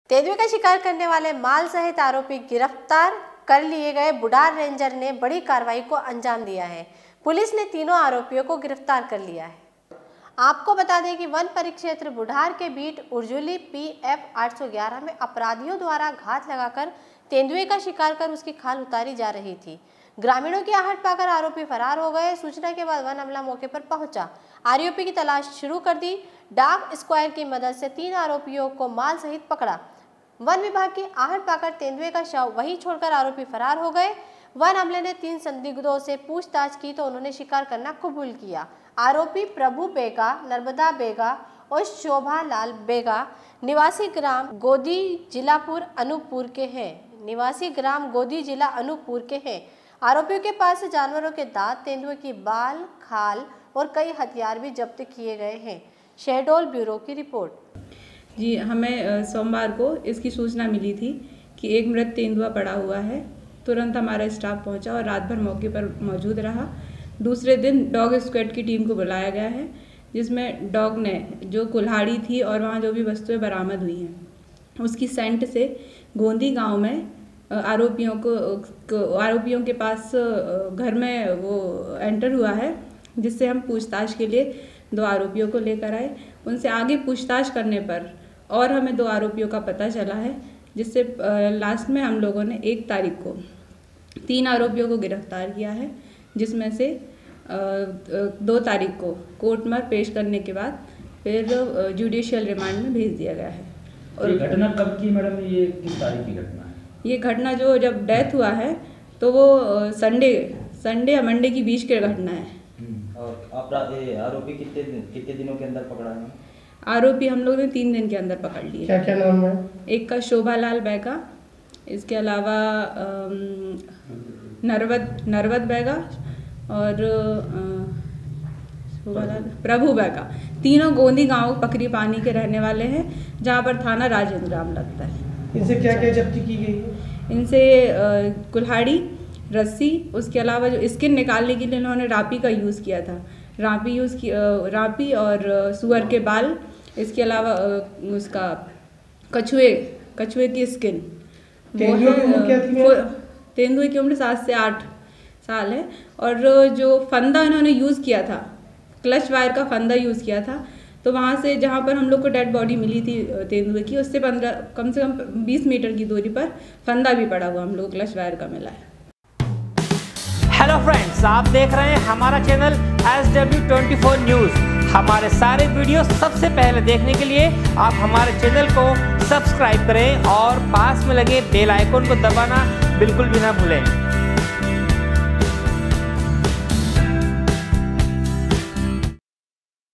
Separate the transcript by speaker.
Speaker 1: तेंदुए का शिकार करने वाले माल सहित आरोपी गिरफ्तार कर लिए गए। बुढ़ार रेंजर ने बड़ी कार्रवाई को अंजाम दिया है। पुलिस ने तीनों आरोपियों को गिरफ्तार कर लिया है। आपको बता दें कि वन परिक्षेत्र बुढ़ार के बीट उर्जुली PF 811 में अपराधियों द्वारा घात लगाकर तेंदुए का शिकार कर उसकी खाल उतारी जा रही थी। ग्रामीणों की आहट पाकर आरोपी फरार हो गए। सूचना के बाद वन अमला मौके पर पहुंचा, आरोपी की तलाश शुरू कर दी। डॉग स्क्वाड की मदद से 3 आरोपियों को माल सहित पकड़ा। वन विभाग की आहट पाकर तेंदुए का शव वहीं छोड़कर आरोपी फरार हो गए। वन अमले ने 3 संदिग्धों से पूछताछ की तो उन्होंने शिकार करना कबूल किया। आरोपी प्रभु बेगा, नर्मदा बेगा और शोभा लाल बेगा निवासी ग्राम गोदी जिलापुर अनूपपुर के हैं। आरोपियों के पास से जानवरों के दांत, तेंदुए की बाल, खाल और कई हथियार भी जब्त किए गए हैं। शहडोल ब्यूरो की रिपोर्ट।
Speaker 2: जी, हमें सोमवार को इसकी सूचना मिली थी कि एक मृत तेंदुआ पड़ा हुआ है। तुरंत हमारा स्टाफ पहुंचा और रात भर मौके पर मौजूद रहा। दूसरे दिन डॉग स्क्वाड की टीम को बुलाया गया है, जिसमें डॉग ने जो कुल्हाड़ी थी और वहाँ जो भी वस्तुएं बरामद हुई हैं, उसकी सेंट से गोंदी गांव में आरोपियों के पास घर में वो एंटर हुआ है, जिससे हम पूछताछ के लिए 2 आरोपियों को लेकर आए। उनसे आगे पूछताछ करने पर और हमें 2 आरोपियों का पता चला है, जिससे लास्ट में हम लोगों ने 1 तारीख को 3 आरोपियों को गिरफ्तार किया है, जिसमें से 2 तारीख को कोर्ट में पेश करने के बाद फिर जुडिशियल रिमांड में भेज दिया गया है।
Speaker 3: और ये घटना कब की मैडम? ये किस तारीख की घटना है?
Speaker 2: ये घटना जो जब डेथ हुआ है तो वो संडे या मंडे की बीच की घटना है।
Speaker 4: और आरोपी कितने दिनों के अंदर पकड़ा है?
Speaker 2: आरोपी हम लोग ने 3 दिन के अंदर पकड़ लिए।
Speaker 5: क्या क्या नाम है?
Speaker 2: एक का शोभा लाल बैगा, इसके अलावा नरवत बैगा और प्रभु बैगा। तीनों गोंदी गांव पकरी पानी के रहने वाले हैं, जहां पर थाना राजेंद्र ग्राम लगता है।
Speaker 5: इनसे क्या क्या जब्ती की गई है?
Speaker 2: इनसे कुल्हाड़ी, रस्सी, उसके अलावा जो स्किन निकालने के लिए इन्होंने रापी का यूज़ किया था, रापी और सुअर के बाल, इसके अलावा उसका कछुए की स्किन। तेंदुए की उम्र 7 से 8 साल है। और जो फंदा इन्होंने यूज़ किया था, क्लच वायर का फंदा यूज़ किया था, तो वहाँ से जहाँ पर हम लोग को डेड बॉडी मिली थी तेंदुए की, उससे कम से कम 20 मीटर की दूरी पर फंदा भी पड़ा हुआ हम लोग क्लच वायर का मिला है।
Speaker 6: हेलो फ्रेंड्स, आप देख रहे हैं हमारा चैनल SW24 न्यूज़। हमारे सारे वीडियो सबसे पहले देखने के लिए आप हमारे चैनल को सब्सक्राइब करें और पास में लगे बेल आइकन को दबाना बिल्कुल भी ना भूलें।